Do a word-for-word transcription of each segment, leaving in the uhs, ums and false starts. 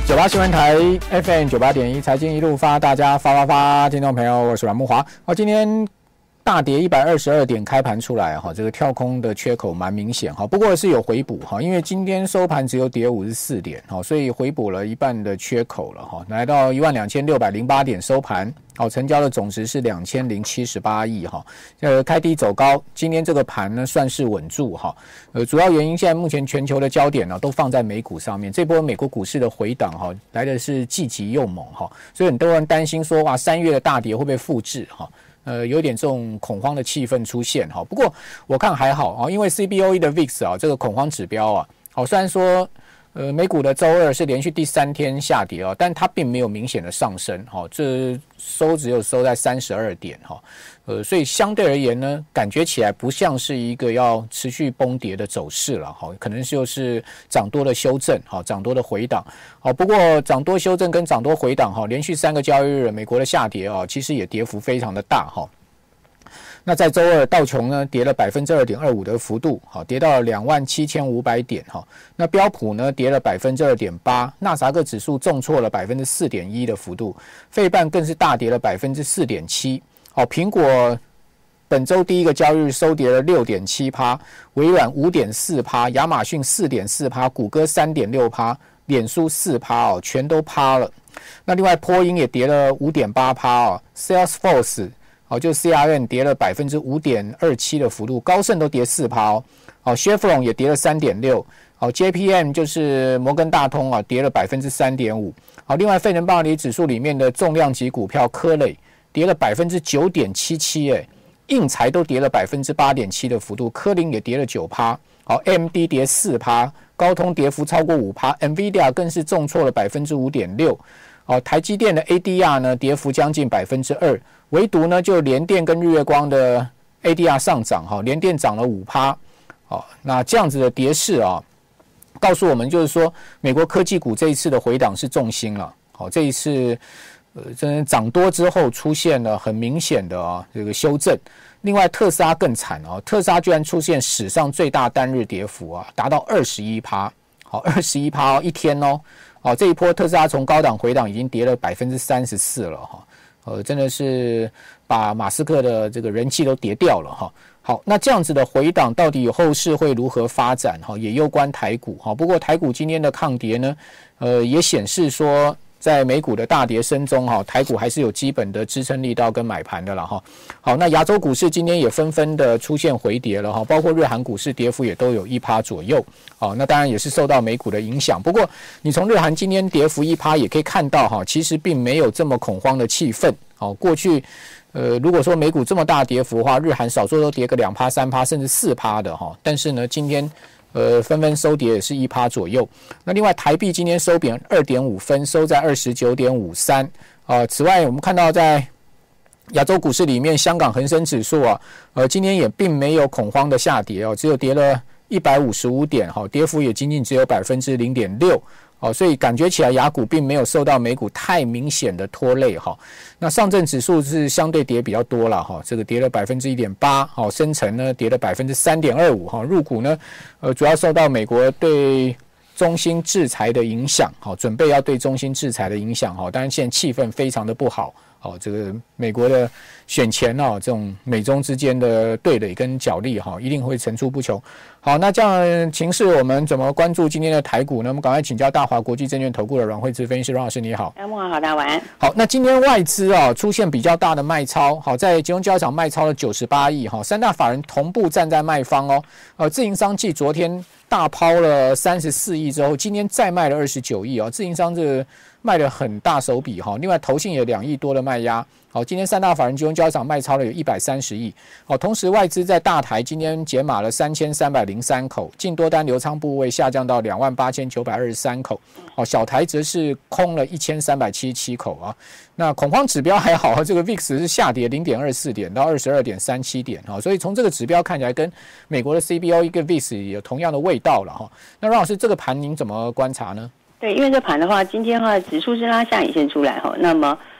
九八新闻台 F M 九八点一，财经一路发，大家发发发，听众朋友，我是阮慕骅。哦，今天大跌一百二十二点开盘出来哈，这个跳空的缺口蛮明显哈，不过是有回补哈，因为今天收盘只有跌五十四点哈，所以回补了一半的缺口了哈，来到一万两千六百零八点收盘。好，成交的总值是两千零七十八亿哈，呃，开低走高，今天这个盘呢算是稳住哈，呃，主要原因现在目前全球的焦点呢都放在美股上面，这波美国股市的回档哈来的是既急又猛哈，所以很多人担心说哇三月的大跌会不会复制哈，呃，有点这种恐慌的气氛出现哈，不过我看还好啊，因为 C B O E 的 V I X 啊这个恐慌指标啊，好虽然说。呃，美股的周二是连续第三天下跌啊，但它并没有明显的上升，哈、哦，这收只有收在三十二点，哈、哦，呃，所以相对而言呢，感觉起来不像是一个要持续崩跌的走势了，哈、哦，可能就是涨多的修正，哈、哦，涨多的回档，好、哦，不过涨多修正跟涨多回档，哈、哦，连续三个交易日，美国的下跌啊、哦，其实也跌幅非常的大，哈、哦。那在周二，道琼呢跌了 百分之二点二五 的幅度，好，跌到了 两万七千五百 点哈。那标普呢跌了 百分之二点八， 纳斯达克指数重挫了 百分之四点一 的幅度，费半更是大跌了 百分之四点七。好，苹果本周第一个交易日收跌了 六点七， 微软 五点四， 亚马逊 四点四， 谷歌 三点六， 脸书 四， 哦，全都趴了。那另外波音也跌了 五点八 哦 Salesforce好，就 C R M 跌了 百分之五点二七 的幅度，高盛都跌 百分之四 哦。好 ，Chevron 也跌了 三点六。好 ，J P M 就是摩根大通啊，跌了 百分之三点五。好，另外费城半导体指数里面的重量级股票科磊跌了 百分之九点七七， 哎，应材都跌了 百分之八点七 的幅度，科林也跌了 百分之九。好 ，A M D 跌 百分之四， 高通跌幅超过 百分之五 ，NVIDIA 更是重挫了 百分之五点六。好，台积电的 A D R 呢跌幅将近 百分之二， 唯独呢就联电跟日月光的 A D R 上涨，哈，联电涨了 百分之五。好，那这样子的跌势啊，告诉我们就是说，美国科技股这一次的回档是重心了。好，这一次呃，真的涨多之后出现了很明显的啊这个修正。另外，特斯拉更惨啊，特斯拉居然出现史上最大单日跌幅啊，达到 百分之二十一。好 ，百分之二十一 哦，一天哦。好，这一波特斯拉从高档回档已经跌了 百分之三十四 了哈，呃，真的是把马斯克的这个人气都跌掉了哈。好，那这样子的回档到底后市会如何发展哈？也攸关台股哈。不过台股今天的抗跌呢，呃，也显示说。在美股的大跌声中，哈，台股还是有基本的支撑力道跟买盘的了哈。好，那亚洲股市今天也纷纷的出现回跌了哈，包括日韩股市跌幅也都有 百分之一 左右。好，那当然也是受到美股的影响。不过，你从日韩今天跌幅 百分之一 也可以看到哈，其实并没有这么恐慌的气氛。好，过去呃，如果说美股这么大跌幅的话，日韩少说都跌个 百分之二、三 甚至 百分之四 的哈。但是呢，今天呃，纷纷收跌也是 百分之一 左右。那另外，台币今天收贬 二点五 分，收在 二十九点五三。呃，此外，我们看到在亚洲股市里面，香港恒生指数啊，呃，今天也并没有恐慌的下跌哦，只有跌了一百五十五点，哈，跌幅也仅仅只有 百分之零点六。哦，所以感觉起来亚股并没有受到美股太明显的拖累哈。那上证指数是相对跌比较多了哈，这个跌了 百分之一点八， 好，深成呢跌了 百分之三点二五 哈，入股呢呃主要受到美国对中兴制裁的影响，好，准备要对中兴制裁的影响哈，当然现在气氛非常的不好。好，这个美国的选前哦，这种美中之间的对垒跟角力哈，一定会层出不穷。好，那这样情势我们怎么关注今天的台股呢？我们赶快请教大华国际证券投顾的阮慧芝分析师，阮老师你好。 哎，孟好，大家晚安。 好，那今天外资啊出现比较大的卖超，好，在金融交易场卖超了九十八亿哈，三大法人同步站在卖方哦。呃，自营商继昨天大抛了三十四亿之后，今天再卖了二十九亿哦，自营商这个卖了很大手笔哈。另外投信也两亿多的卖压。好，今天三大法人金融交易场卖超了有一百三十亿。好，同时外资在大台今天减码了三千三百零三口，净多单流仓部位下降到两万八千九百二十三口。好，小台则是空了一千三百七十七口啊。那恐慌指标还好，这个 V I X 是下跌 零点二四 点到 二十二点三七 点，所以从这个指标看起来跟美国的 C B O E 跟 V I X 有同样的味道了。那阮老师，这个盘您怎么观察呢？ 对，因为这盘的话，今天的话指数是拉下影线出来哈，那么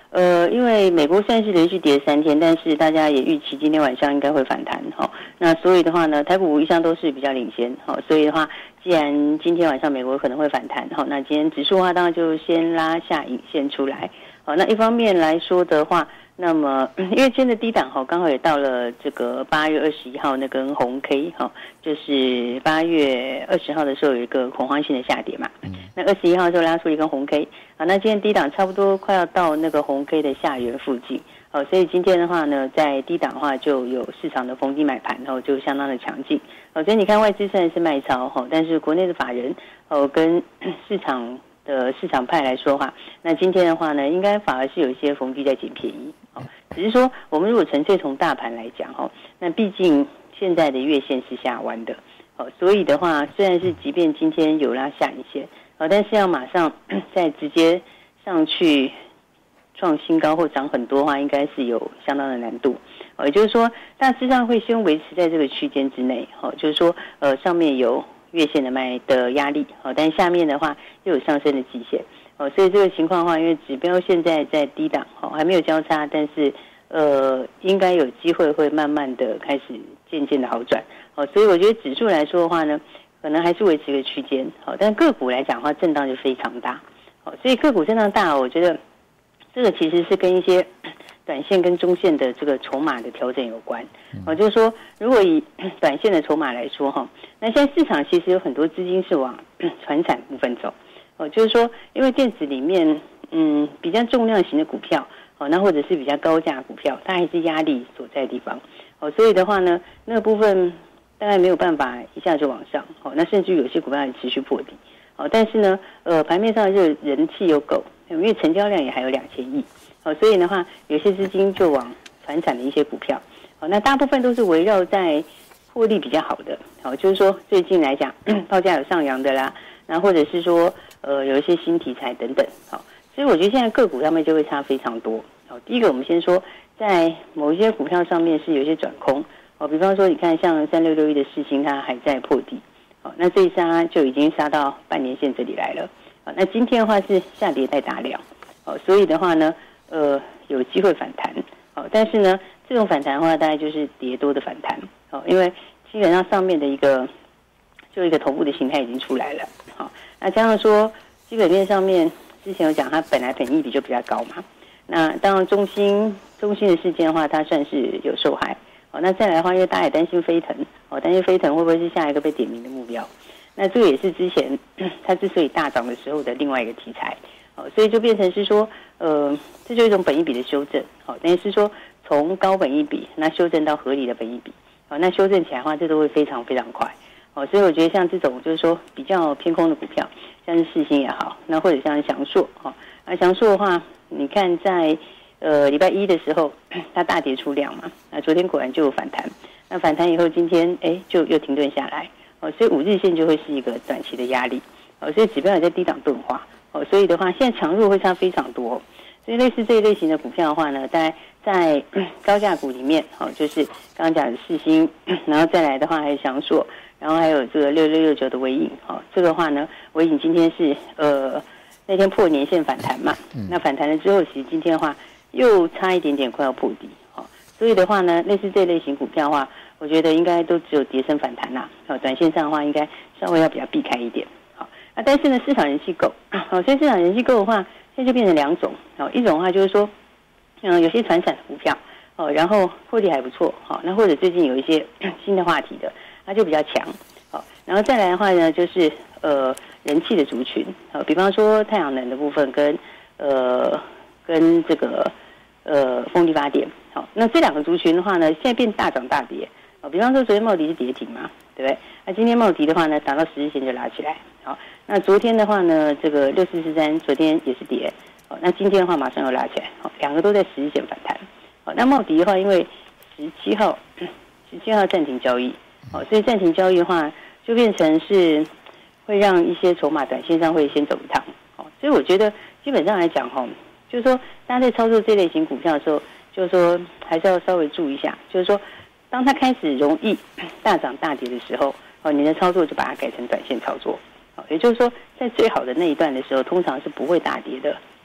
呃，因为美国算是连续跌三天，但是大家也预期今天晚上应该会反弹哈、哦。那所以的话呢，台股一向都是比较领先哈、哦，所以的话，既然今天晚上美国可能会反弹哈、哦，那今天指数的话当然就先拉下影线出来。好、哦，那一方面来说的话，那么因为今天的低档哈，刚好也到了这个八月二十一号那根红 K 哈、哦，就是八月二十号的时候有一个恐慌性的下跌嘛，那二十一号的时候拉出一根红 K 啊，那今天低档差不多快要到那个红 K 的下缘附近，好、哦，所以今天的话呢，在低档的话就有市场的逢低买盘，然后就相当的强劲，好、哦，所以你看外资虽然是卖超哈、哦，但是国内的法人哦跟市场的市场派来说的话，那今天的话呢，应该反而是有一些逢低在捡便宜，哦，只是说我们如果纯粹从大盘来讲哈，那毕竟现在的月线是下弯的，哦，所以的话，虽然是即便今天有拉下影线，哦，但是要马上再直接上去创新高或涨很多的话，应该是有相当的难度。哦，也就是说，大致上会先维持在这个区间之内，哦，就是说，呃，上面有月线的卖的压力，哦，但下面的话又有上升的极限，哦，所以这个情况的话，因为指标现在在低档，哦，还没有交叉，但是呃，应该有机会会慢慢的开始渐渐的好转，哦，所以我觉得指数来说的话呢，可能还是维持一个区间，好，但个股来讲的话，震荡就非常大，好，所以个股震荡大，我觉得这个其实是跟一些短线跟中线的这个筹码的调整有关，哦，就是说，如果以短线的筹码来说，哈，那现在市场其实有很多资金是往传产部分走，哦，就是说，因为电子里面，嗯，比较重量型的股票，哦，那或者是比较高价股票，它还是压力所在的地方，哦，所以的话呢，那个部分大概没有办法一下就往上，哦，那甚至有些股票也持续破底，哦，但是呢，呃，盘面上就人气有够，因为成交量也还有两千亿。哦，所以的话，有些资金就往传产的一些股票，哦，那大部分都是围绕在获利比较好的，哦，就是说最近来讲，报价有上扬的啦，那或者是说，呃，有一些新题材等等，好、哦，所以我觉得现在个股上面就会差非常多。哦，第一个我们先说，在某一些股票上面是有一些转空，哦，比方说你看像三六六一的世芯，它还在破底，哦，那这一杀就已经杀到半年线这里来了，哦，那今天的话是下跌在大量，哦，所以的话呢。呃，有机会反弹，好、哦，但是呢，这种反弹的话，大概就是跌多的反弹，好、哦，因为基本上上面的一个就一个头部的形态已经出来了，好、哦，那加上说基本面上面之前有讲，它本来本益比就比较高嘛，那当然中芯中芯的事件的话，它算是有受害，哦，那再来的话，因为大家也担心飞腾，哦，担心飞腾会不会是下一个被点名的目标，那这个也是之前它之所以大涨的时候的另外一个题材。哦，所以就变成是说，呃，这就是一种本益比的修正，好、哦，等于是说从高本益比那修正到合理的本益比，好、哦，那修正起来的话，这都会非常非常快，哦，所以我觉得像这种就是说比较偏空的股票，像是世芯也好，那或者像祥硕，哈、哦，那祥硕的话，你看在呃礼拜一的时候，它大跌出量嘛，那昨天果然就有反弹，那反弹以后今天哎就又停顿下来，哦，所以五日线就会是一个短期的压力，哦，所以指标也在低档钝化。哦，所以的话，现在强弱会差非常多、哦，所以类似这一类型的股票的话呢，在在高价股里面，哦，就是刚刚讲的世芯，然后再来的话还有祥硕，然后还有这个六六六九的微影，哦，这个话呢，微影今天是呃那天破年线反弹嘛，那反弹了之后，其实今天的话又差一点点快要破底，哦，所以的话呢，类似这类型股票的话，我觉得应该都只有跌升反弹啦，哦，短线上的话应该稍微要比较避开一点。啊，但是呢，市场人气够，好、哦，所以市场人气够的话，现在就变成两种，哦，一种的话就是说，嗯，有些传产的股票，哦，然后获利还不错，好、哦，那或者最近有一些新的话题的，它就比较强，好、哦，然后再来的话呢，就是呃人气的族群，好、哦，比方说太阳能的部分跟呃跟这个呃风力发电，好、哦，那这两个族群的话呢，现在变大涨大跌，哦，比方说昨天茂迪是跌停嘛，对不对？那今天茂迪的话呢，达到十日线就拉起来，好。那昨天的话呢，这个六四四三昨天也是跌，哦，那今天的话马上又拉起来，好，两个都在十日线反弹，好，那茂迪的话，因为十七号十七号暂停交易，哦，所以暂停交易的话，就变成是会让一些筹码短线上会先走一趟，哦，所以我觉得基本上来讲，哈，就是说大家在操作这类型股票的时候，就是说还是要稍微注意一下，就是说当它开始容易大涨大跌的时候，哦，你的操作就把它改成短线操作。也就是说，在最好的那一段的时候，通常是不会大跌的，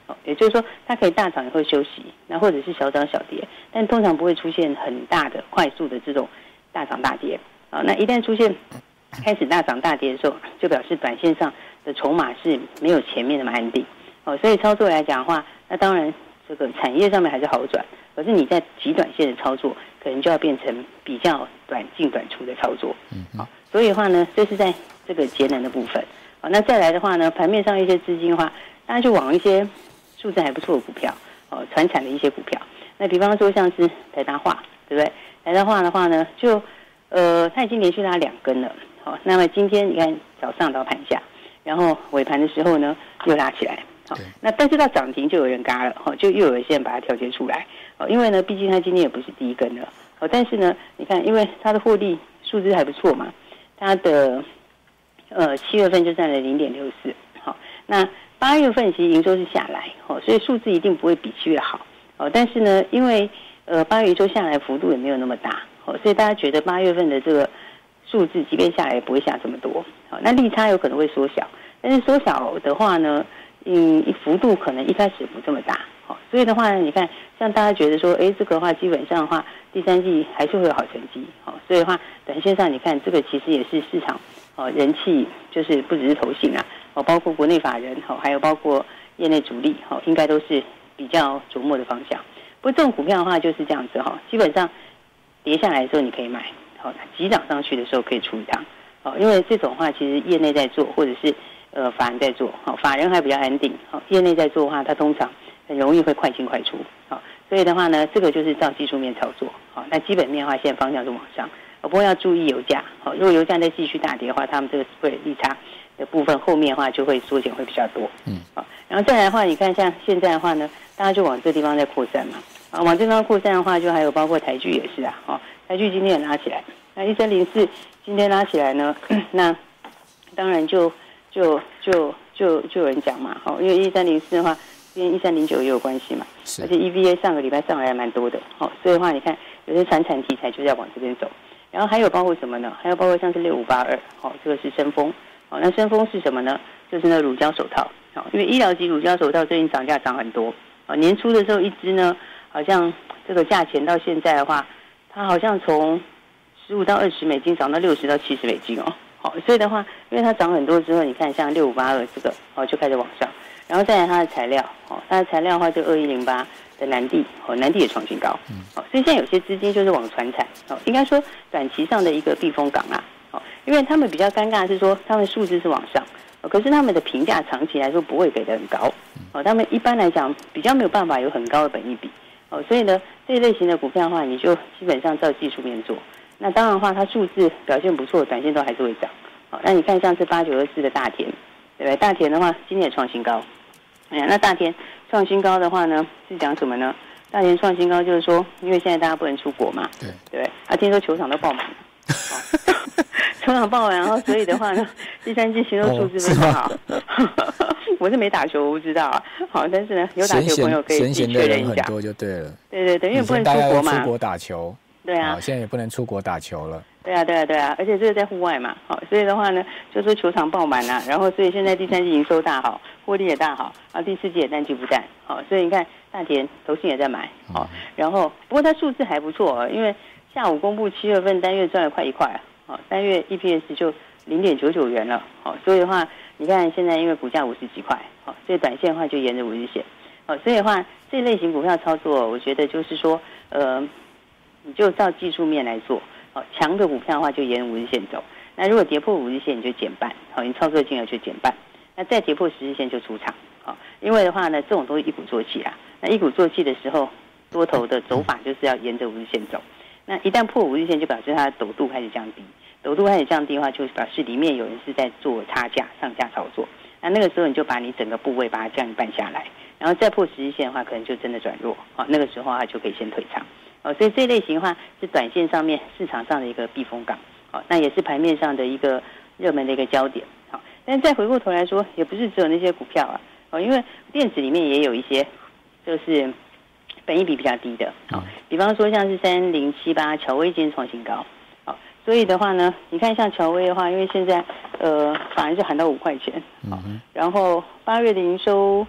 哦，也就是说它可以大涨以后休息，那或者是小涨小跌，但通常不会出现很大的快速的这种大涨大跌。好，那一旦出现开始大涨大跌的时候，就表示短线上的筹码是没有前面那么安定。哦，所以操作来讲的话，那当然这个产业上面还是好转，可是你在极短线的操作，可能就要变成比较短进短出的操作。嗯，好，所以的话呢，这是在这个节能的部分。好，那再来的话呢，盘面上一些资金的话，大家就往一些数字还不错的股票，哦，传产的一些股票。那比方说像是台达化，对不对？台达化的话呢，就呃，它已经连续拉两根了。好，那么今天你看早上到盘下，然后尾盘的时候呢又拉起来。好，那但是到涨停就有人嘎了，就又有一些人把它调节出来。因为呢，毕竟它今天也不是第一根了。但是呢，你看，因为它的获利数字还不错嘛，它的呃七月份就占了零点六四。好，那八月份其实营收是下来，所以数字一定不会比七月好。但是呢，因为呃八月营收下来幅度也没有那么大，所以大家觉得八月份的这个数字即便下来也不会下这么多。好，那利差有可能会缩小，但是缩小的话呢，嗯，幅度可能一开始不这么大。好，所以的话呢，你看，像大家觉得说，哎，这个的话基本上的话，第三季还是会有好成绩。好，所以的话，短线上你看，这个其实也是市场哦人气，就是不只是投信啊，哦，包括国内法人，好，还有包括业内主力，好，应该都是比较琢磨的方向。不过这种股票的话就是这样子哈，基本上跌下来的时候你可以买，好，急涨上去的时候可以出一趟。好，因为这种话其实业内在做，或者是呃法人在做，好，法人还比较安定，好，业内在做的话，它通常很容易会快进快出，好，所以的话呢，这个就是照技术面操作，好，那基本面的话，现在方向是往上，不过要注意油价，好，如果油价再继续大跌的话，他们这个会利差的部分后面的话就会缩减会比较多，嗯，好，然后再来的话，你看像现在的话呢，大家就往这地方在扩散嘛，啊，往这地方扩散的话，就还有包括台剧也是啊，哦，台剧今天也拉起来，那一三零四今天拉起来呢，那当然就就就就就有人讲嘛，好，因为一三零四的话。跟一三零九也有关系嘛，而且 E V A 上个礼拜上来还蛮多的，好，所以的话你看有些传产题材就是要往这边走，然后还有包括什么呢？还有包括像是六五八二，好，这个是深丰，好，那深丰是什么呢？就是那乳胶手套，好，因为医疗级乳胶手套最近涨价涨很多，啊，年初的时候一支呢，好像这个价钱到现在的话，它好像从十五到二十美金涨到六十到七十美金哦，好，所以的话，因为它涨很多之后，你看像六五八二这个，哦，就开始往上。然后再来它的材料，哦，它的材料的话就二一零八的南地，哦，南地也创新高，哦，所以现在有些资金就是往传产，哦，应该说短期上的一个避风港啊，哦，因为他们比较尴尬的是说他们数字是往上，哦，可是他们的评价长期来说不会给得很高，哦，他们一般来讲比较没有办法有很高的本益比，哦，所以呢这一类型的股票的话，你就基本上照技术面做，那当然的话它数字表现不错，短线都还是会涨，哦，那你看像是八九二四的大田。对不对？大田的话，今天也创新高。哎呀，那大田创新高的话呢，是讲什么呢？大田创新高就是说，因为现在大家不能出国嘛，对对。啊，听说球场都爆满了，哦、球场爆满，然后所以的话呢，第三季销售数字非常好。哦、我是没打球，我不知道啊。好，但是呢，有打球的朋友可以自己确认一下。 很多就对了。 对对对，因为不能出国嘛。 出国打球。 对啊。 现在也不能出国打球了。 对啊，对啊，对啊，而且这个在户外嘛，好，所以的话呢，就说球场爆满啊，然后所以现在第三季营收大好，获利也大好，啊，第四季也淡季不淡，好，所以你看大田投信也在买，好，然后不过它数字还不错，因为下午公布七月份单月赚了快一块，好，单月 E P S 就零点九九元了，好，所以的话，你看现在因为股价五十几块，好，所以短线的话就沿着五日线，好，所以的话这类型股票操作，我觉得就是说，呃，你就照技术面来做。好，强的股票的话就沿五日线走，那如果跌破五日线你就减半，好，你操作金额就减半，那再跌破十日线就出场，好，因为的话呢，这种都是一鼓作气啊，那一鼓作气的时候，多头的走法就是要沿着五日线走，那一旦破五日线就表示它的陡度开始降低，陡度开始降低的话，就表示里面有人是在做差价上下操作，那那个时候你就把你整个部位把它降一半下来，然后再破十日线的话，可能就真的转弱，好，那个时候它就可以先退场。哦，所以这类型的话是短线上面市场上的一个避风港，好，那也是盘面上的一个热门的一个焦点，好，但是再回过头来说，也不是只有那些股票啊，哦，因为电子里面也有一些就是本益比比较低的，好，比方说像是三零七八乔威今天创新高，好，所以的话呢，你看像乔威的话，因为现在呃反而是喊到五块钱，好，然后八月的营收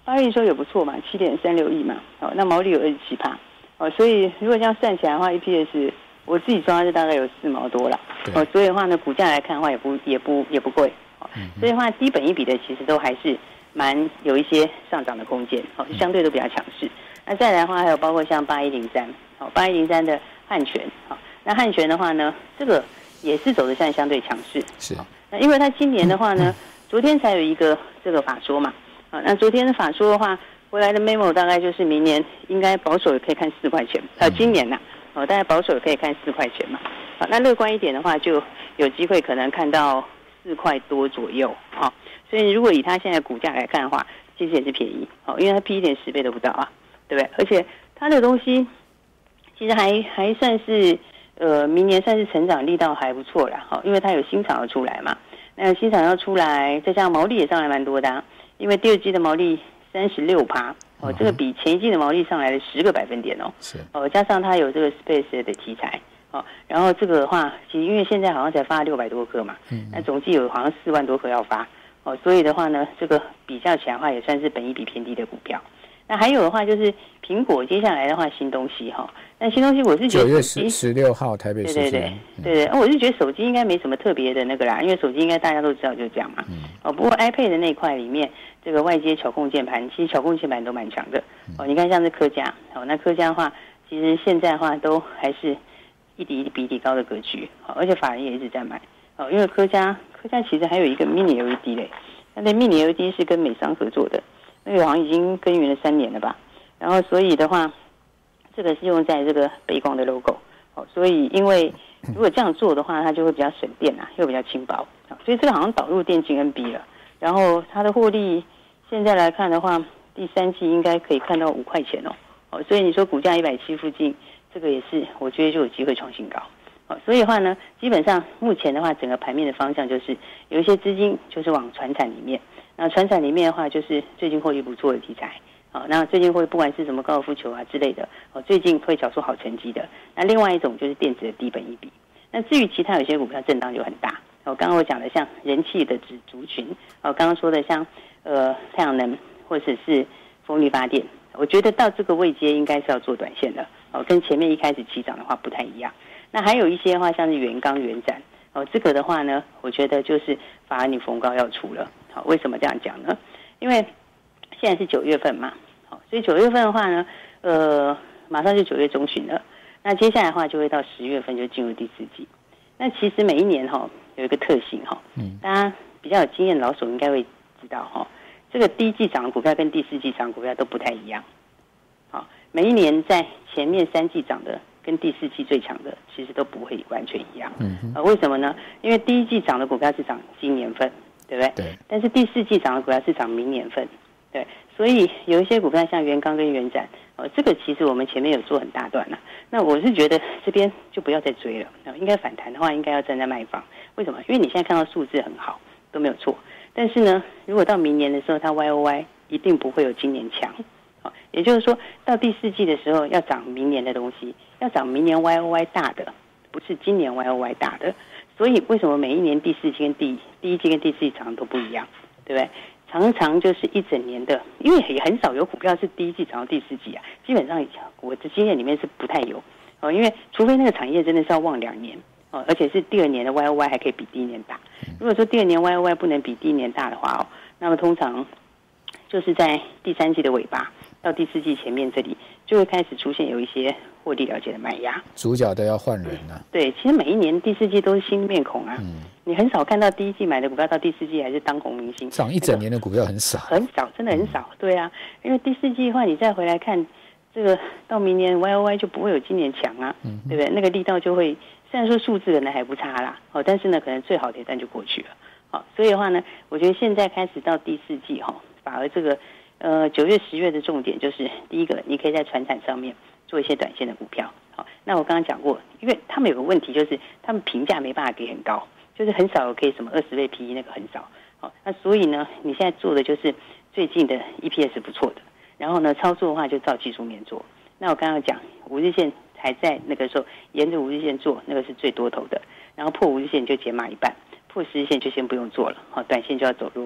八月营收也不错嘛，七点三六亿嘛，哦，那毛利有二十七趴，哦，所以如果这样算起来的话 ，E P S 我自己抓是大概有四毛多啦，哦，所以的话呢，股价来看的话也不也不也不贵，哦，嗯、所以的话低本益比的其实都还是蛮有一些上涨的空间，哦，相对都比较强势。那再来的话，还有包括像八一零三，哦，八一零三的汉泉，好，那汉泉的话呢，这个也是走得相相对强势， 是。 那因为它今年的话呢，昨天才有一个这个法说嘛，啊，那昨天的法说的话，回来的 memo 大概就是明年应该保守也可以看四块钱，啊，今年呐，哦，大概保守也可以看四块钱嘛，好，那乐观一点的话，就有机会可能看到四块多左右，啊，所以如果以它现在股价来看的话，其实也是便宜，哦，因为它 P 点十倍都不到啊。对不对？而且它的东西其实还还算是呃，明年算是成长力道还不错啦，哈，因为它有新厂要出来嘛。那新厂要出来，再加上毛利也上来蛮多的、啊，因为第二季的毛利三十六趴，哦，这个比前一季的毛利上来了十个百分点哦。是哦，加上它有这个 space 的题材，哦，然后这个的话，其实因为现在好像才发六百多颗嘛，嗯，那总计有好像四万多颗要发，哦，所以的话呢，这个比较起来的话，也算是本益比偏低的股票。那还有的话就是苹果接下来的话新东西哈，那新东西我是觉得九月十十六号台北时间， 对对对对对，嗯、我是觉得手机应该没什么特别的那个啦，因为手机应该大家都知道就这样嘛。嗯、哦，不过 iPad 的那一块里面，这个外接巧控键盘，其实巧控键盘都蛮强的。哦，你看像是科嘉，哦，那科嘉的话，其实现在的话都还是一底比一底高的格局，哦，而且法人也一直在买。哦，因为科嘉科嘉其实还有一个 Mini L E D 嘞，那那 Mini L E D 是跟美商合作的。那个好像已经耕耘了三年了吧，然后所以的话，这个是用在这个背光的 logo， 哦，所以因为如果这样做的话，它就会比较省电啊，又比较轻薄，所以这个好像导入电竞 N B 了，然后它的获利现在来看的话，第三季应该可以看到五块钱哦，哦，所以你说股价一百七附近，这个也是我觉得就有机会创新高。哦，所以的话呢，基本上目前的话，整个盘面的方向就是有一些资金就是往传产里面。那传产里面的话，就是最近获利不错的题材。好，那最近会不管是什么高尔夫球啊之类的，哦，最近会缴出好成绩的。那另外一种就是电子的低本益比。那至于其他有些股票震荡就很大。哦，刚刚我讲的像人气的指族群，哦，刚刚说的像呃太阳能或者是风力发电，我觉得到这个位阶应该是要做短线的。哦，跟前面一开始起涨的话不太一样。那还有一些的话，像是元钢、元展，哦，这个的话呢，我觉得就是反而你逢高要出了。好，为什么这样讲呢？因为现在是九月份嘛，好，所以九月份的话呢，呃，马上就九月中旬了。那接下来的话，就会到十月份就进入第四季。那其实每一年哈有一个特性哈，嗯，大家比较有经验的老手应该会知道哈，这个第一季涨的股票跟第四季涨的股票都不太一样。好，每一年在前面三季涨的跟第四季最强的，其实都不会完全一样。嗯，呃，为什么呢？因为第一季涨的股票是涨今年份。对不对？对。但是第四季涨的股票是涨明年份，对。所以有一些股票像元钢跟元展，哦，这个其实我们前面有做很大段了。那我是觉得这边就不要再追了，应该反弹的话，应该要站在卖方。为什么？因为你现在看到数字很好，都没有错。但是呢，如果到明年的时候，它 Y O Y 一定不会有今年强。好，也就是说到第四季的时候要涨明年的东西，要涨明年 Y O Y 大的，不是今年 Y O Y 大的。所以为什么每一年第四季跟第第一季跟第四季涨都不一样，对不对？常常就是一整年的，因为也很少有股票是第一季涨到第四季啊，基本上我的经验里面是不太有哦，因为除非那个产业真的是要旺两年哦，而且是第二年的 Y O Y 还可以比第一年大。如果说第二年 Y O Y 不能比第一年大的话哦，那么通常就是在第三季的尾巴到第四季前面这里就会开始出现有一些获利了结的卖压， 主角都要换人了、啊。 对，其实每一年第四季都是新面孔啊。嗯，你很少看到第一季买的股票到第四季还是当红明星。 涨一整年的股票很少， 很少，真的很少。嗯、对啊，因为第四季的话，你再回来看这个，到明年 Y O Y 就不会有今年强啊，嗯、对不对？那个力道就会，虽然说数字可能还不差啦，哦，但是呢，可能最好的一段就过去了。好，所以的话呢，我觉得现在开始到第四季哈，反而这个呃九月、十月的重点就是第一个，你可以在传产上面做一些短线的股票。好，那我刚刚讲过，因为他们有个问题就是他们评价没办法给很高，就是很少有可以什么二十倍 P E 那个很少。好，那所以呢，你现在做的就是最近的 E P S 不错的，然后呢操作的话就照技术面做。那我刚刚讲五日线还在那个时候沿着五日线做，那个是最多头的，然后破五日线就减码一半，破十日线就先不用做了，好，短线就要走弱了。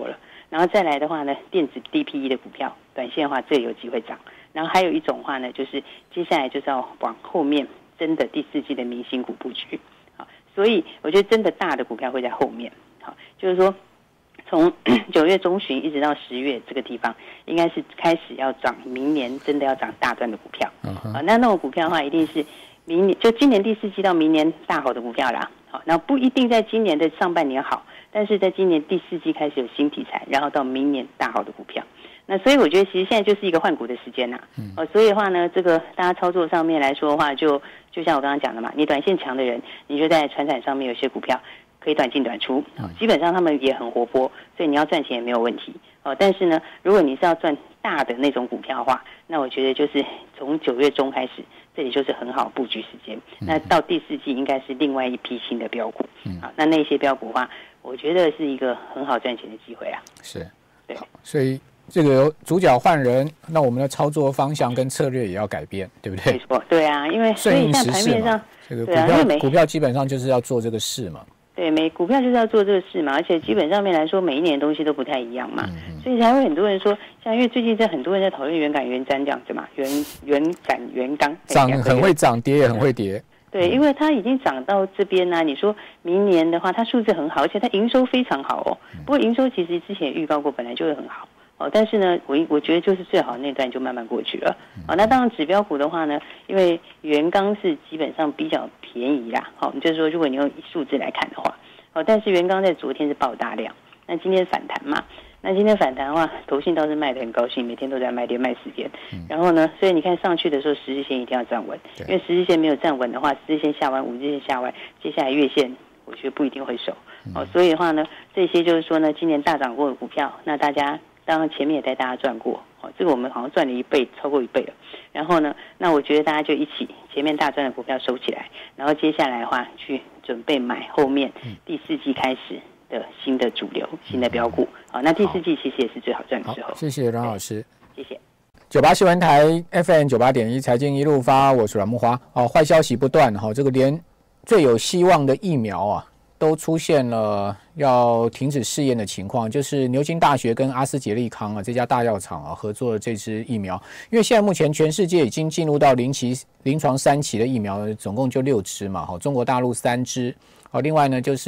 然后再来的话呢，电子 D P E 的股票，短线的话这有机会涨。然后还有一种话呢，就是接下来就是要往后面真的第四季的明星股布局。好，所以我觉得真的大的股票会在后面。好，就是说从九月中旬一直到十月这个地方，应该是开始要涨，明年真的要涨大段的股票。嗯、好，那那种股票的话，一定是明年就今年第四季到明年大好的股票啦。好，那不一定在今年的上半年好，但是在今年第四季开始有新题材，然后到明年大好的股票。那所以我觉得其实现在就是一个换股的时间呐、嗯哦，所以的话呢，这个大家操作上面来说的话，就就像我刚刚讲的嘛，你短线强的人，你就在传产上面有些股票可以短进短出，哦、基本上他们也很活泼，所以你要赚钱也没有问题哦。但是呢，如果你是要赚大的那种股票的话，那我觉得就是从九月中开始，这里就是很好布局时间。那到第四季应该是另外一批新的标股，嗯、啊，那那些标股的话，我觉得是一个很好赚钱的机会啊。 是，对，所以。这个主角换人，那我们的操作方向跟策略也要改变，对不对？ 没错，对啊，因为所以在盘面上， 这个股票、啊、股票基本上就是要做这个事嘛。 对，每股票就是要做这个事嘛，而且基本上面来说，每一年的东西都不太一样嘛，嗯、所以才会很多人说，像因为最近在很多人在讨论元感元瞻这样子嘛，元元感元刚， 涨很会涨，跌也很会跌。 对，因为它已经涨到这边呢、啊，你说明年的话，它数字很好，而且它营收非常好哦。不过营收其实之前也预告过，本来就会很好。哦，但是呢，我我觉得就是最好那段就慢慢过去了。哦，那当然指标股的话呢，因为元刚是基本上比较便宜啦。好、哦，就是说如果你用数字来看的话，哦，但是元刚在昨天是爆大量，那今天反弹嘛，那今天反弹的话，投信倒是卖得很高兴，每天都在卖跌卖十天。然后呢，所以你看上去的时候，十日线一定要站稳，因为十日线没有站稳的话，十日线下弯，五日线下弯，接下来月线我觉得不一定会守。哦，所以的话呢，这些就是说呢，今年大涨过的股票，那大家。当然前面也带大家赚过，哦，这个我们好像赚了一倍，超过一倍了。然后呢，那我觉得大家就一起前面大赚的股票收起来，然后接下来的话去准备买后面第四季开始的新的主流、新的标股。好，那第四季其实也是最好赚的时候。 谢谢阮老师， 谢谢。 九八新闻台 F M 九八点一财经一路发，我是阮木华。哦，坏消息不断，哈、哦，这个连最有希望的疫苗啊。都出现了要停止试验的情况，就是牛津大学跟阿斯捷利康啊这家大药厂啊合作的这支疫苗，因为现在目前全世界已经进入到临期临床三期的疫苗，总共就六支嘛，好，中国大陆三支，好，另外呢就是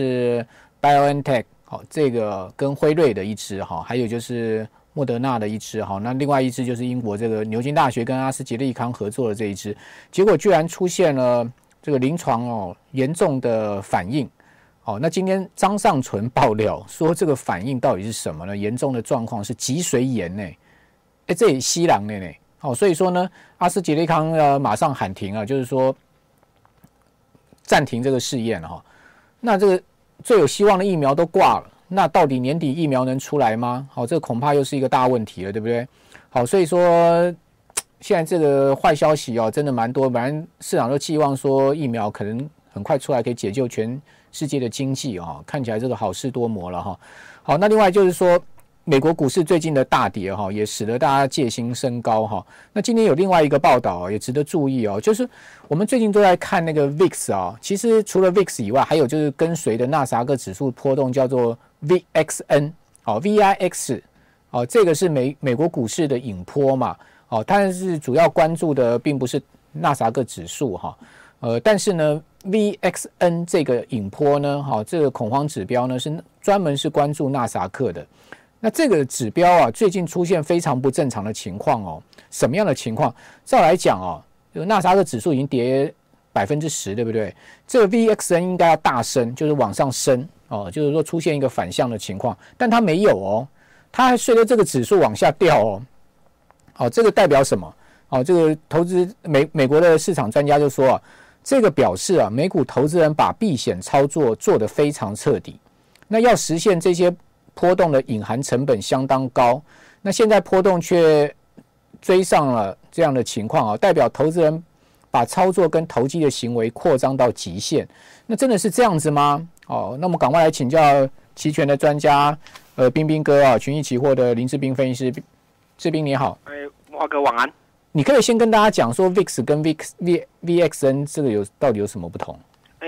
BioNTech 好这个跟辉瑞的一支哈，还有就是莫德纳的一支哈，那另外一支就是英国这个牛津大学跟阿斯捷利康合作的这一支，结果居然出现了这个临床哦严重的反应。好，那今天张尚存爆料说，这个反应到底是什么呢？严重的状况是脊髓炎呢，哎，这也西郎呢呢。好，所以说呢，阿斯捷利康呃马上喊停啊，就是说暂停这个试验哈。那这个最有希望的疫苗都挂了，那到底年底疫苗能出来吗？好，这个恐怕又是一个大问题了，对不对？好，所以说现在这个坏消息哦，真的蛮多，本来市场都寄望说疫苗可能很快出来可以解救全世界的经济啊、哦，看起来这个好事多磨了哈。好，那另外就是说，美国股市最近的大跌哈，也使得大家戒心升高哈。那今天有另外一个报道也值得注意哦，就是我们最近都在看那个 V I X 啊，其实除了 V I X 以外，还有就是跟随的纳斯达克指数波动叫做 V X N 哦 V I X 哦，这个是美美国股市的引波嘛哦，但是主要关注的并不是纳斯达克指数哈。呃，但是呢 ，V X N 这个引波呢，哈、哦，这个恐慌指标呢，是专门是关注纳斯达克的。那这个指标啊，最近出现非常不正常的情况哦。什么样的情况？照来讲哦，纳斯达克指数已经跌百分之十，对不对？这个 V X N 应该要大升，就是往上升哦，就是说出现一个反向的情况，但它没有哦，它还随着这个指数往下掉哦。好、哦，这个代表什么？哦，这个投资美美国的市场专家就说啊。这个表示啊，美股投资人把避险操作做得非常彻底。那要实现这些波动的隐含成本相当高，那现在波动却追上了这样的情况啊，代表投资人把操作跟投机的行为扩张到极限。那真的是这样子吗？哦，那我们赶快来请教期权的专家，呃，彬彬哥啊，群益期货的林志彬分析师，志彬你好。 哎，华哥晚安。 你可以先跟大家讲说 V I X 跟 V V V X N 这个有到底有什么不同？ 哎，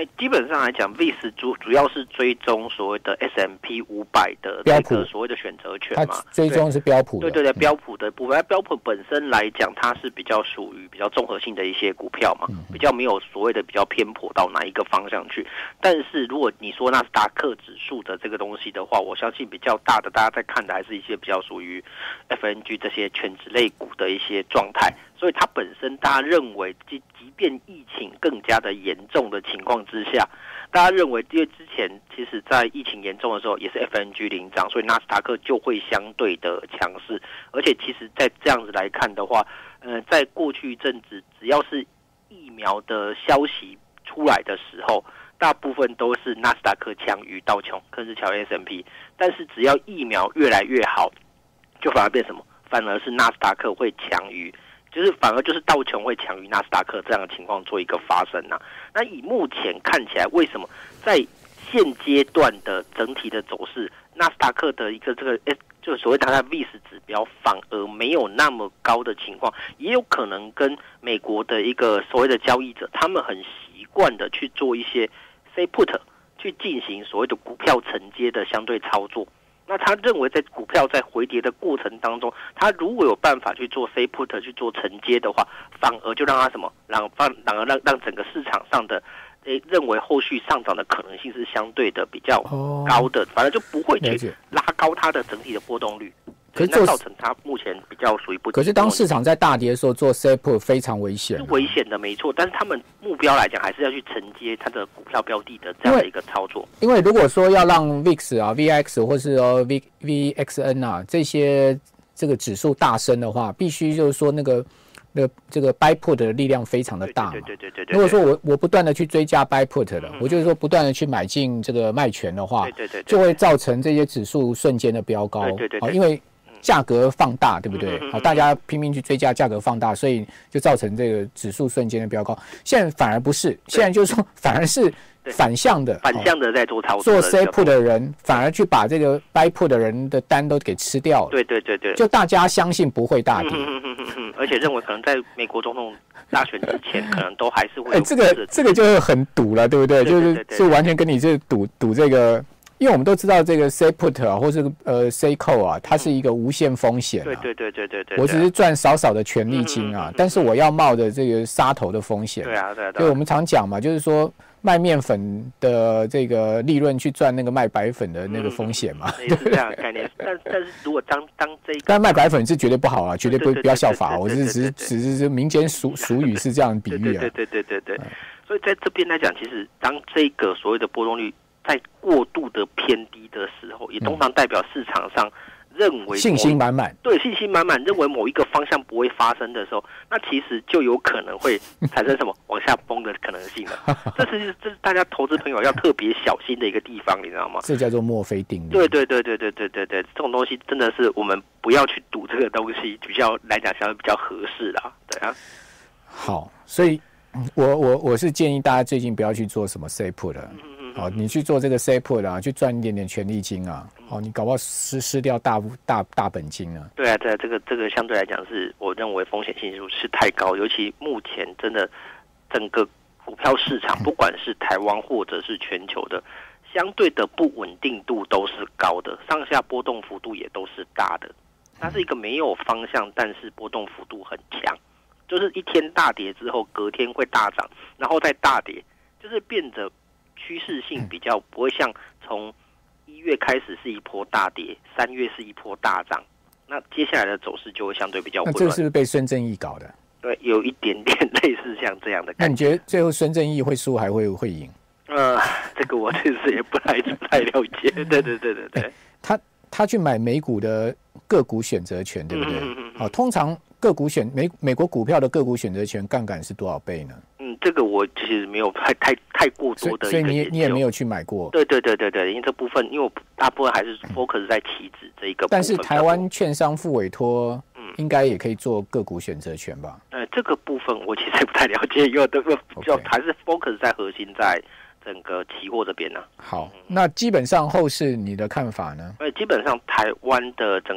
哎，基本上来讲 V I X 主主要是追踪所谓的 S M P 五百的这个所谓的选择权嘛， 它追踪是标普的， 对对对，嗯、标普的部分。标普本身来讲，它是比较属于比较综合性的一些股票嘛，嗯、比较没有所谓的比较偏颇到哪一个方向去。但是如果你说纳斯达克指数的这个东西的话，我相信比较大的大家在看的还是一些比较属于 F N G 这些全职类股的一些状态。所以它本身大家认为，即即便疫情更加的严重的情况之下，大家认为，因为之前其实在疫情严重的时候，也是 F N G 领涨，所以纳斯达克就会相对的强势。而且其实在这样子来看的话，呃，在过去一阵子，只要是疫苗的消息出来的时候，大部分都是纳斯达克强于道琼，更是强于 S M P。但是只要疫苗越来越好，就反而变什么？反而是纳斯达克会强于。就是反而就是道琼会强于纳斯达克这样的情况做一个发生啊。那以目前看起来，为什么在现阶段的整体的走势，纳斯达克的一个这个诶，就所谓它的 V I X 指标反而没有那么高的情况，也有可能跟美国的一个所谓的交易者，他们很习惯的去做一些 say put 去进行所谓的股票承接的相对操作。那他认为在股票在回跌的过程当中，他如果有办法去做 say put 去做承接的话，反而就让他什么，让反反而让让整个市场上的诶认为后续上涨的可能性是相对的比较高的，反而就不会去拉高它的整体的波动率。可是那造成它目前比较属于不。 可是当市场在大跌的时候做 say put 非常危险、啊， 是危险的没错。但是他们目标来讲，还是要去承接它的股票标的的这样的一个操作。 因为如果说要让 V I X 啊、V I X 或是哦 V V X N 啊这些这个指数大升的话，必须就是说那个那个这个 buy put 的力量非常的大嘛。 对对对对对。 如果说我我不断的去追加 buy put 的，嗯、我就是说不断的去买进这个卖权的话， 对对 对, 对， 就会造成这些指数瞬间的飙高。 对对 对, 对， 因为价格放大，对不对？好，大家拼命去追加，价格放大，所以就造成这个指数瞬间的飙高。现在反而不是，现在就是说反而是反向的， 反向的在做操作。 做 say put 的人反而去把这个 buy put 的人的单都给吃掉了。 对对对对， 就大家相信不会大跌， 嗯嗯嗯嗯，而且认为可能在美国总统大选之前，可能都还是会有。 哎，这个这个就是很赌了，对不对？ 对对对对就是是完全跟你这赌赌这个。因为我们都知道这个 say put 啊，或是呃 say call 啊，它是一个无限风险、啊。 对对对对对对。 我只是赚少少的权利金啊，嗯嗯嗯嗯、但是我要冒着这个杀头的风险。 对啊对啊。 所以我们常讲嘛，就是说卖面粉的这个利润去赚那个卖白粉的那个风险嘛。 也、嗯、是这样的概念。但但是如果当当这一个， 但卖白粉是绝对不好啊，绝对不不要效法。我是只是只是是民间俗俗语是这样比喻啊。 对对对对对对。嗯、所以在这边来讲，其实当这个所谓的波动率在过度的偏低的时候，也通常代表市场上认为信心满满， 对信心满满，认为某一个方向不会发生的时候，那其实就有可能会产生什么往下崩的可能性了。这是这是大家投资朋友要特别小心的一个地方，你知道吗？ 这叫做墨菲定律。 对对对对对对对对，这种东西真的是我们不要去赌这个东西，比较来讲相对比较合适啦。对啊。 好，所以我我我是建议大家最近不要去做什么 say put 的。嗯哦，你去做这个 say put 啊，去赚一点点权利金啊，哦，你搞不好失失掉大大大本金啊。 对啊，对啊，这个这个相对来讲是我认为风险系数是太高，尤其目前真的整个股票市场，不管是台湾或者是全球的，相对的不稳定度都是高的，上下波动幅度也都是大的。它是一个没有方向，但是波动幅度很强，就是一天大跌之后，隔天会大涨，然后再大跌，就是变得。趋势性比较不会像从一月开始是一波大跌，三月是一波大涨，那接下来的走势就会相对比较混乱。 那这个是不是被孙正义搞的？ 对，有一点点类似像这样的感觉。 那你觉得最后孙正义会输还会会赢？ 呃，这个我其实也不太不太了解。对对对对对， 他他去买美股的个股选择权，对不对？嗯嗯嗯嗯、通常个股选美美国股票的个股选择权杠杆是多少倍呢？ 嗯，这个我其实没有太太太过多的一个研究， 所以你也你也没有去买过。 对对对对对，因为这部分，因为我大部分还是 focus 在期指这一个部分。 但是台湾券商副委托，嗯，应该也可以做个股选择权吧？ 呃，这个部分我其实也不太了解，因为这个就还是 focus 在核心在整个期货这边呢、啊。 好，那基本上后市你的看法呢？ 呃，基本上台湾的整个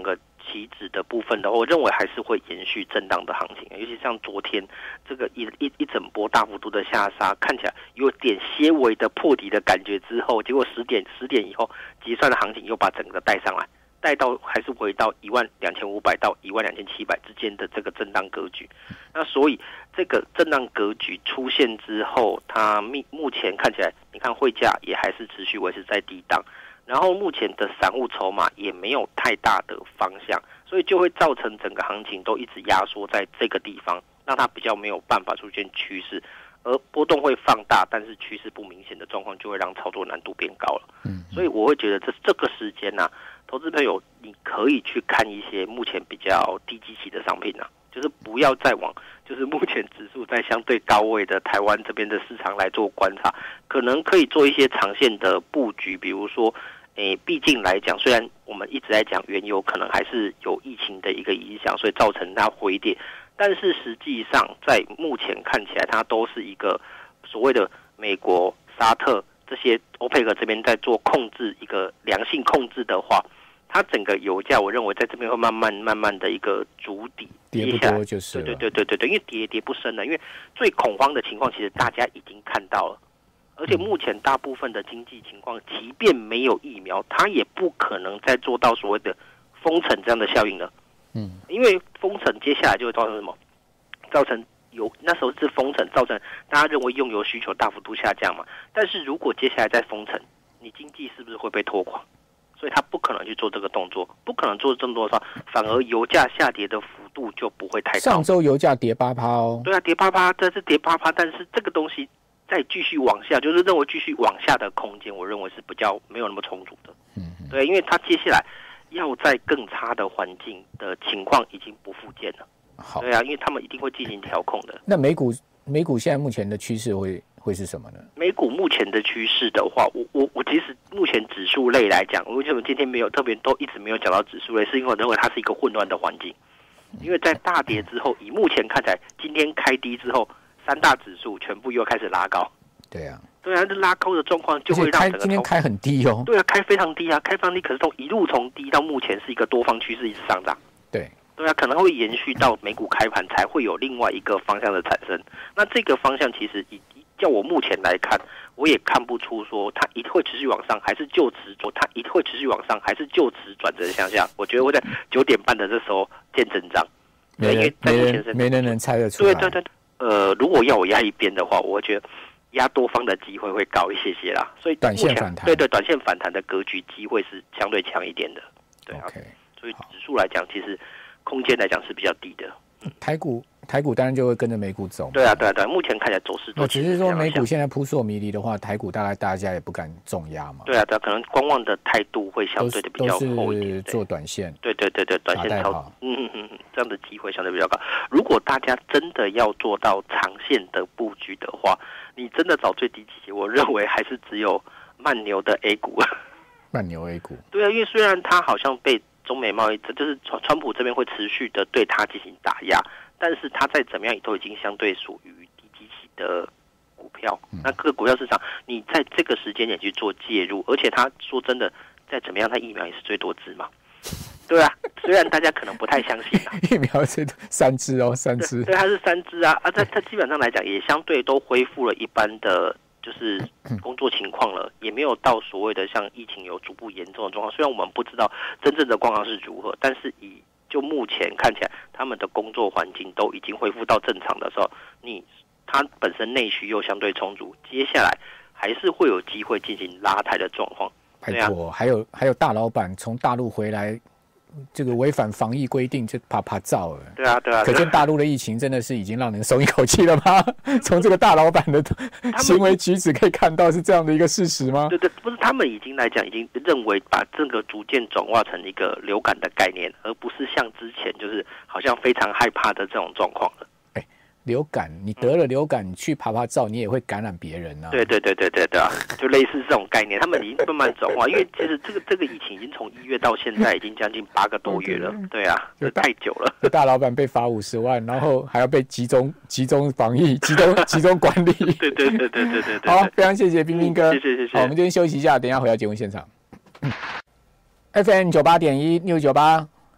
期指的部分的话，我认为还是会延续震荡的行情，尤其像昨天这个一一一整波大幅度的下杀，看起来有点些微的破底的感觉之后，结果十点十点以后结算的行情又把整个带上来，带到还是回到一万两千五百到一万两千七百之间的这个震荡格局。那所以这个震荡格局出现之后，它目前看起来，你看汇价也还是持续维持在低档。然后目前的散户筹码也没有太大的方向，所以就会造成整个行情都一直压缩在这个地方，让它比较没有办法出现趋势，而波动会放大，但是趋势不明显的状况就会让操作难度变高了。嗯，所以我会觉得这这个时间啊，投资朋友你可以去看一些目前比较低基期的商品啊，就是不要再往就是目前指数在相对高位的台湾这边的市场来做观察，可能可以做一些长线的布局，比如说。诶，毕竟来讲，虽然我们一直在讲原油可能还是有疫情的一个影响，所以造成它回跌，但是实际上在目前看起来，它都是一个所谓的美国、沙特这些欧佩克这边在做控制，一个良性控制的话，它整个油价，我认为在这边会慢慢慢慢的一个筑底， 跌不多就是了。 对对对对对，因为跌跌不深了，因为最恐慌的情况其实大家已经看到了。而且目前大部分的经济情况，即便没有疫苗，它也不可能再做到所谓的封城这样的效应了。嗯，因为封城接下来就会造成什么？造成油那时候是封城，造成大家认为用油需求大幅度下降嘛。但是如果接下来再封城，你经济是不是会被拖垮？所以他不可能去做这个动作，不可能做这么多的话，反而油价下跌的幅度就不会太高。 上周油价跌八趴哦。 对啊，跌八趴，这是跌八趴，但是这个东西。再继续往下，就是认为继续往下的空间，我认为是比较没有那么充足的。嗯，对，因为它接下来要在更差的环境的情况已经不复见了。好，对啊，因为他们一定会进行调控的。 那美股美股现在目前的趋势会会是什么呢？ 美股目前的趋势的话，我我我其实目前指数类来讲，为什么今天没有特别都一直没有讲到指数类，是因为我认为它是一个混乱的环境。因为在大跌之后，以目前看起来，今天开低之后。三大指数全部又开始拉高， 对啊， 对啊，这拉高的状况就会让整个今天开很低哦， 对啊，开非常低啊，开非常低，可是从一路从低到目前是一个多方趋势一直上涨， 对， 对啊，可能会延续到美股开盘才会有另外一个方向的产生。那这个方向其实以叫我目前来看，我也看不出说它一定会持续往上，还是就此做它一定会持续往上，还是就此转折向下。我觉得会在九点半的这时候见真章， 没人没人没人能猜得出来， 对对对。呃，如果要我压一边的话，我觉得压多方的机会会高一些些啦。所以短线反弹， 对对，短线反弹的格局机会是相对强一点的。对啊， okay, 所以指数来讲，其实空间来讲是比较低的。 台股台股当然就会跟着美股走。 对啊，对啊，对啊，目前看起来走势都只是说美股现在扑朔迷离的话，台股大概大家也不敢重压嘛。 对啊，对啊，可能观望的态度会相对的比较厚一点。 都是做短线。 对对对对，短线操，嗯嗯嗯嗯，这样的机会相对比较高。如果大家真的要做到长线的布局的话，你真的找最低期，我认为还是只有慢牛的 A 股。 慢牛 A 股。 对啊，因为虽然它好像被中美贸易，这就是川川普这边会持续的对它进行打压。但是它再怎么样也都已经相对属于低基期的股票，那各个股票市场，你在这个时间点去做介入，而且它说真的，再怎么样，它疫苗也是最多支嘛，对啊，虽然大家可能不太相信啊， 疫苗是三支哦，三支， 对，它是三支啊，啊，它它基本上来讲也相对都恢复了一般的就是工作情况了，也没有到所谓的像疫情有逐步严重的状况。虽然我们不知道真正的状况是如何，但是以就目前看起来，他们的工作环境都已经恢复到正常的时候，你它本身内需又相对充足，接下来还是会有机会进行拉抬的状况。 拜托，还有还有大老板从大陆回来，这个违反防疫规定就啪啪照了。 对啊，对啊， 可见大陆的疫情真的是已经让人松一口气了吗？从这个大老板的行为举止可以看到是这样的一个事实吗？ 对对，不是他们已经来讲，已经认为把这个逐渐转化成一个流感的概念，而不是像之前就是好像非常害怕的这种状况了。 流感，你得了流感，你去爬爬照，你也会感染别人啊。 对对对对对对啊，就类似这种概念，他们已经慢慢转化，因为其实这个这个疫情已经从一月到现在已经将近八个多月了，对啊，这太久了。 大老板被罚五十万，然后还要被集中集中防疫、集中集中管理。 对对对对对对对。 好，非常谢谢彬彬哥， 谢谢谢谢。 好，我们这边休息一下，等一下回到节目现场。F M 九八点一六九八。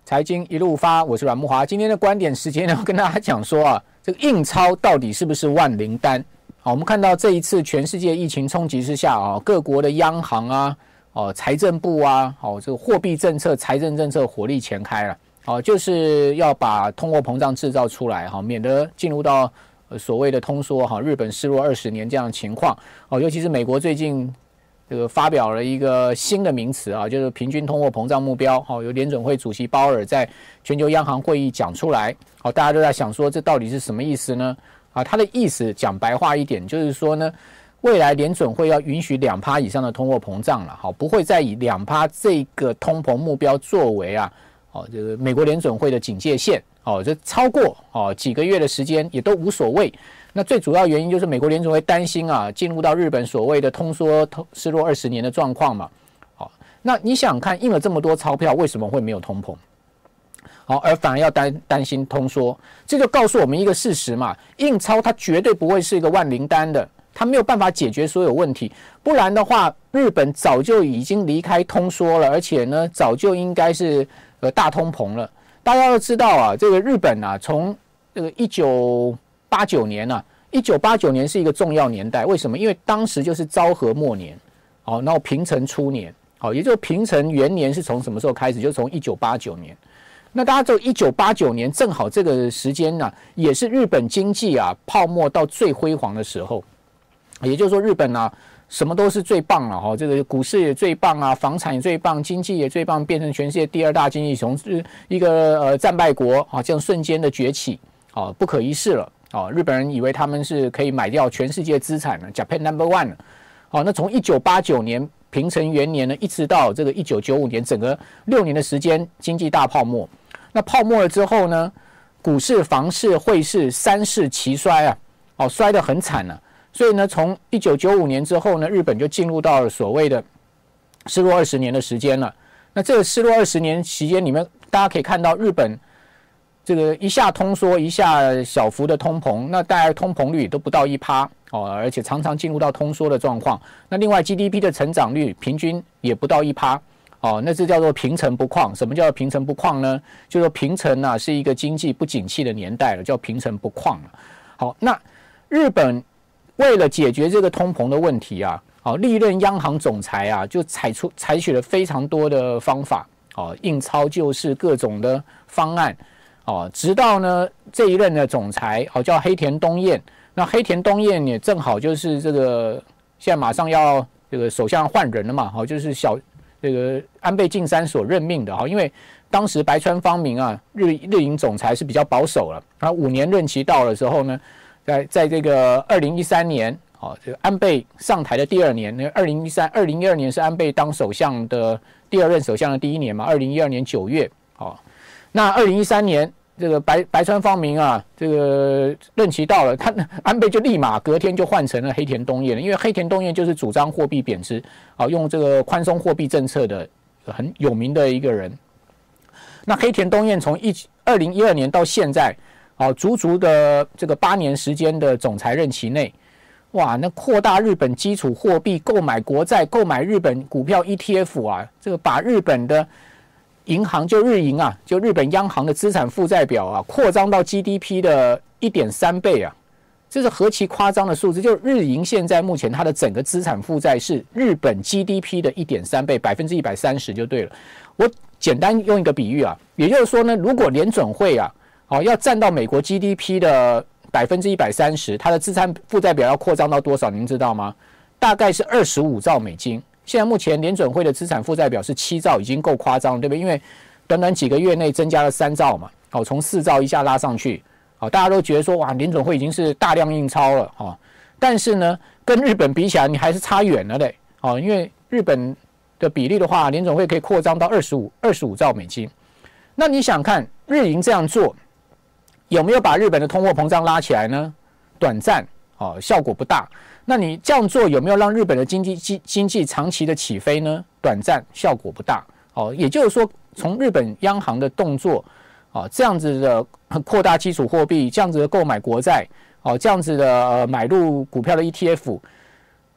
财经一路发，我是阮慕骅。今天的观点时间呢，跟大家讲说啊，这个印钞到底是不是万灵丹？好，我们看到这一次全世界疫情冲击之下啊，各国的央行啊，哦，财政部啊，哦，这个货币政策、财政政策火力全开了，哦，就是要把通货膨胀制造出来，哈，免得进入到所谓的通缩，哈，日本失落二十年这样的情况，哦，尤其是美国最近。这个发表了一个新的名词啊，就是平均通货膨胀目标。好，由联准会主席鲍尔在全球央行会议讲出来。好，大家都在想说这到底是什么意思呢？啊，他的意思讲白话一点，就是说呢，未来联准会要允许两趴以上的通货膨胀了。好，不会再以两趴这个通膨目标作为啊，哦，这个美国联准会的警戒线。哦，这超过哦几个月的时间也都无所谓。那最主要原因就是美国联准会担心啊，进入到日本所谓的通缩失落二十年的状况嘛。好，那你想看印了这么多钞票，为什么会没有通膨？好，而反而要担担心通缩，这就告诉我们一个事实嘛，印钞它绝对不会是一个万灵丹的，它没有办法解决所有问题，不然的话，日本早就已经离开通缩了，而且呢，早就应该是呃大通膨了。大家都知道啊，这个日本啊，从这个一九八九年啊，一九八九年是一个重要年代，为什么？因为当时就是昭和末年，好，然后平成初年，好，也就是平成元年是从什么时候开始？就从一九八九年。那大家知道，一九八九年正好这个时间呢、啊，也是日本经济啊泡沫到最辉煌的时候，也就是说，日本啊。什么都是最棒了哈，这个股市也最棒啊，房产也最棒，经济也最棒，变成全世界第二大经济，从一个呃战败国啊，这样瞬间的崛起啊，不可一世了啊！日本人以为他们是可以买掉全世界资产了 ，Japan Number One 了。好，那从一九八九年平成元年呢，一直到这个一九九五年，整个六年的时间，经济大泡沫。那泡沫了之后呢，股市、房市、汇市三市齐衰啊，哦，摔得很惨啊。所以呢，从一九九五年之后呢，日本就进入到了所谓的失落二十年的时间了。那这个失落二十年期间里面，大家可以看到日本这个一下通缩，一下小幅的通膨，那大概通膨率都不到一趴哦，而且常常进入到通缩的状况。那另外 G D P 的成长率平均也不到一趴哦，那这叫做平成不况。什么叫平成不况呢？就是说平成啊是一个经济不景气的年代了，叫平成不况了。好，那日本。为了解决这个通膨的问题啊，好，历任央行总裁啊，就采出采取了非常多的方法，哦，印钞救市各种的方案，哦，直到呢这一任的总裁，哦，叫黑田东彦，那黑田东彦也正好就是这个现在马上要这个首相换人了嘛，好，就是小这个安倍晋三所任命的，哈，因为当时白川方明啊，日日银总裁是比较保守了，然后五年任期到了之后呢。在在这个二零一三年，哦，这个安倍上台的第二年，那二零一三、二零一二年是安倍当首相的第二任首相的第一年嘛，二零一二年九月，哦，那二零一三年这个白白川方明啊，这个任期到了，他安倍就立马隔天就换成了黑田东彦了，因为黑田东彦就是主张货币贬值，啊，用这个宽松货币政策的很有名的一个人。那黑田东彦从一二零一二年到现在。好，足足的这个八年时间的总裁任期内，哇，那扩大日本基础货币，购买国债，购买日本股票 E T F 啊，这个把日本的银行就日银啊，就日本央行的资产负债表啊，扩张到 G D P 的 一点三倍啊，这是何其夸张的数字！就日银现在目前它的整个资产负债是日本 G D P 的 一点三倍，百分之一百三十就对了。我简单用一个比喻啊，也就是说呢，如果联准会啊。好，要占到美国 G D P 的百分之一百三十，它的资产负债表要扩张到多少？您知道吗？大概是二十五兆美金。现在目前联准会的资产负债表是七兆，已经够夸张了，对不对？因为短短几个月内增加了三兆嘛，好，从四兆一下拉上去，好，大家都觉得说哇，联准会已经是大量印钞了，哈。但是呢，跟日本比起来，你还是差远了嘞，好，因为日本的比例的话，联准会可以扩张到二十五二十五兆美金。那你想看日银这样做？有没有把日本的通货膨胀拉起来呢？短暂，哦，效果不大。那你这样做有没有让日本的经济经经济长期的起飞呢？短暂，效果不大。哦，也就是说，从日本央行的动作，哦，这样子的扩大基础货币，这样子的购买国债，哦，这样子的呃买入股票的 E T F，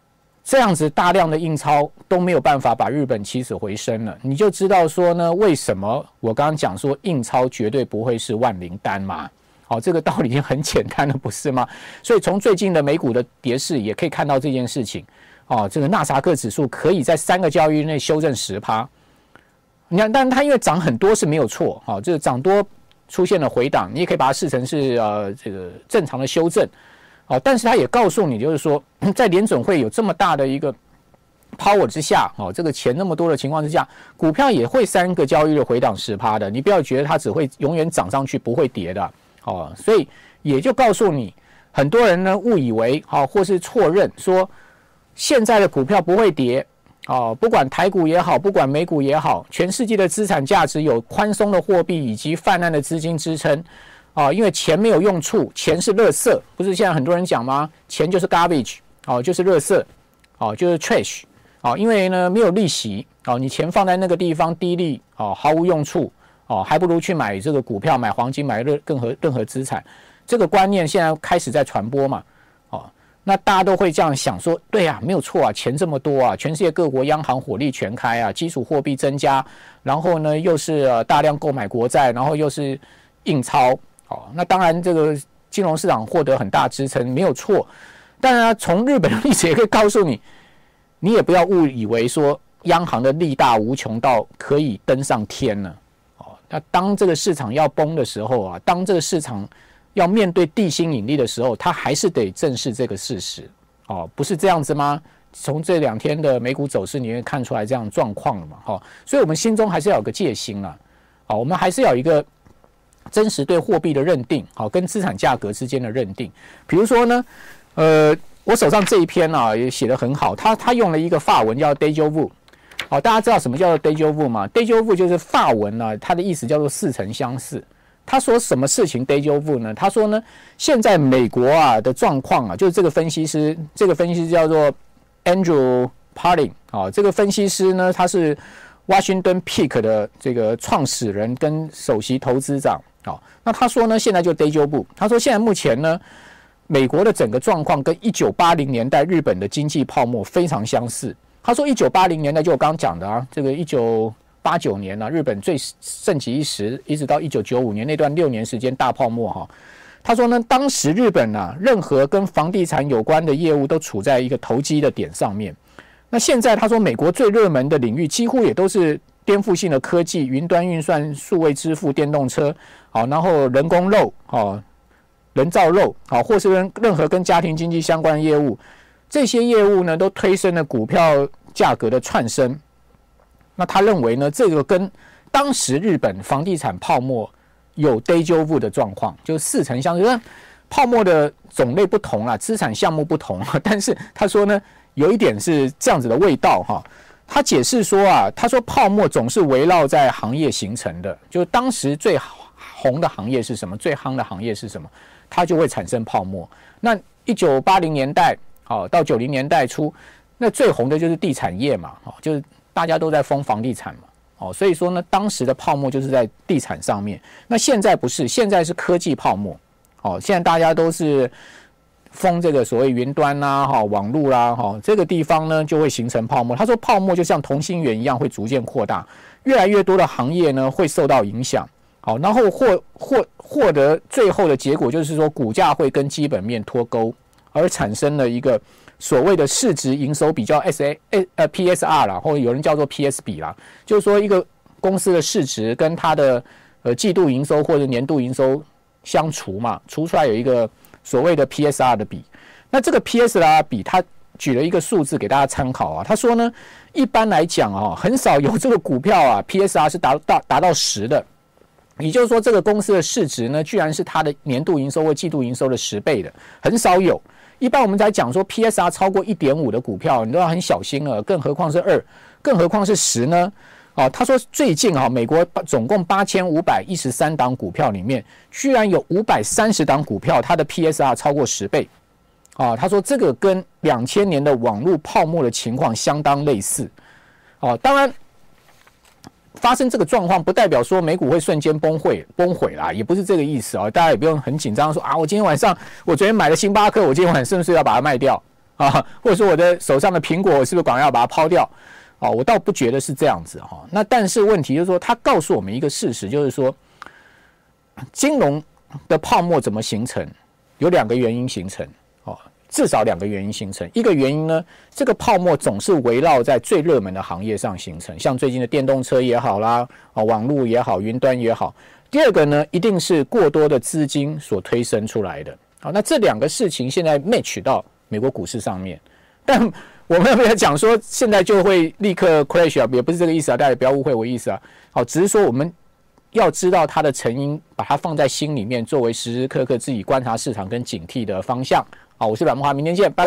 这样子大量的印钞都没有办法把日本起死回生了，你就知道说呢，为什么我刚刚讲说印钞绝对不会是万灵丹嘛？好、哦，这个道理已经很简单了，不是吗？所以从最近的美股的跌势也可以看到这件事情。哦，这个纳斯达克指数可以在三个交易日内修正 百分之十。你看，但它因为涨很多是没有错，好、哦，这个涨多出现了回档，你也可以把它视成是呃这个正常的修正。哦，但是他也告诉你，就是说，在联准会有这么大的一个 power 之下，哦，这个钱那么多的情况之下，股票也会三个交易日回档 百分之十 的。你不要觉得它只会永远涨上去，不会跌的。哦，所以也就告诉你，很多人呢误以为，哦，或是错认说现在的股票不会跌。哦，不管台股也好，不管美股也好，全世界的资产价值有宽松的货币以及泛滥的资金支撑。哦，因为钱没有用处，钱是垃圾，不是现在很多人讲吗？钱就是 garbage， 哦，就是垃圾，哦，就是 trash， 哦，因为呢没有利息，哦，你钱放在那个地方低利，哦，毫无用处，哦，还不如去买这个股票、买黄金、买任何任何资产。这个观念现在开始在传播嘛，哦，那大家都会这样想说，对啊，没有错啊，钱这么多啊，全世界各国央行火力全开啊，基础货币增加，然后呢又是、呃、大量购买国债，然后又是印钞。哦，那当然，这个金融市场获得很大支撑没有错，当然从日本的历史也可以告诉你，你也不要误以为说央行的力大无穷到可以登上天了。哦，那当这个市场要崩的时候啊，当这个市场要面对地心引力的时候，它还是得正视这个事实。哦，不是这样子吗？从这两天的美股走势，你会看出来这样的状况了嘛？哦，所以我们心中还是要有个戒心啊。好，我们还是要有一个真实对货币的认定，好，跟资产价格之间的认定。比如说呢，呃，我手上这一篇啊也写得很好，他他用了一个法文叫 déjà vu， 好，大家知道什么叫做 déjà vu 吗 ？déjà vu 就是法文啊，它的意思叫做似曾相识。他说什么事情 déjà vu 呢？他说呢，现在美国啊的状况啊，就是这个分析师，这个分析师叫做 Andrew Parling， 啊，这个分析师呢，他是 Washington Peak 的这个创始人跟首席投资长。好，那他说呢，现在就 déjà vu。他说现在目前呢，美国的整个状况跟一九八零年代日本的经济泡沫非常相似。他说一九八零年代就我刚刚讲的啊，这个一九八九年啊，日本最盛极一时，一直到一九九五年那段六年时间大泡沫哈。他说呢，当时日本啊，任何跟房地产有关的业务都处在一个投机的点上面。那现在他说，美国最热门的领域几乎也都是颠覆性的科技、云端运算、数位支付、电动车，好，然后人工肉，好，人造肉，好，或是任何跟家庭经济相关的业务，这些业务呢，都推升了股票价格的窜升。那他认为呢，这个跟当时日本房地产泡沫有 déjà vu 的状况，就是似曾相识。泡沫的种类不同啦，资产项目不同，但是他说呢，有一点是这样子的味道哈。他解释说啊，他说泡沫总是围绕在行业形成的，就是当时最红的行业是什么，最夯的行业是什么，它就会产生泡沫。那一九八零年代好到九零年代初，那最红的就是地产业嘛，就是大家都在疯房地产嘛，哦，所以说呢，当时的泡沫就是在地产上面。那现在不是，现在是科技泡沫，哦，现在大家都是封这个所谓云端啦、哈网络啦、哈这个地方呢就会形成泡沫。他说泡沫就像同心圆一样会逐渐扩大，越来越多的行业呢会受到影响。好，然后获获获得最后的结果就是说股价会跟基本面脱钩，而产生了一个所谓的市值营收比较 S A 呃 P S R 啦，或者有人叫做 P S 比啦，就是说一个公司的市值跟它的呃季度营收或者年度营收相除嘛，除出来有一个所谓的 P S R 的比。那这个 P S R 比，他举了一个数字给大家参考啊。他说呢，一般来讲啊，很少有这个股票啊 P S R 是达到达到十的，也就是说这个公司的市值呢，居然是它的年度营收或季度营收的十倍的，很少有。一般我们在讲说 P S R 超过 一点五 的股票，你都要很小心了，更何况是二，更何况是十呢？哦，他说最近啊，美国总共八千五百一十三档股票里面，居然有五百三十档股票，它的 P S R 超过十倍。啊，他说这个跟两千年的网络泡沫的情况相当类似。哦，当然发生这个状况不代表说美股会瞬间崩溃崩毁啦，也不是这个意思啊。大家也不用很紧张说啊，我今天晚上我昨天买了星巴克，我今天晚上是不是要把它卖掉？ 啊，或者说我的手上的苹果，我是不是赶快要把它抛掉？哦，我倒不觉得是这样子哈。那但是问题就是说，它告诉我们一个事实，就是说，金融的泡沫怎么形成？有两个原因形成哦，至少两个原因形成。一个原因呢，这个泡沫总是围绕在最热门的行业上形成，像最近的电动车也好啦，哦，网络也好，云端也好。第二个呢，一定是过多的资金所推升出来的。好，那这两个事情现在 match 到美国股市上面，但我们没有讲说现在就会立刻 crash 啊，也不是这个意思啊，大家不要误会我意思啊。好，只是说我们要知道它的成因，把它放在心里面，作为时时刻刻自己观察市场跟警惕的方向。好，我是阮慕骅，明天见，拜拜。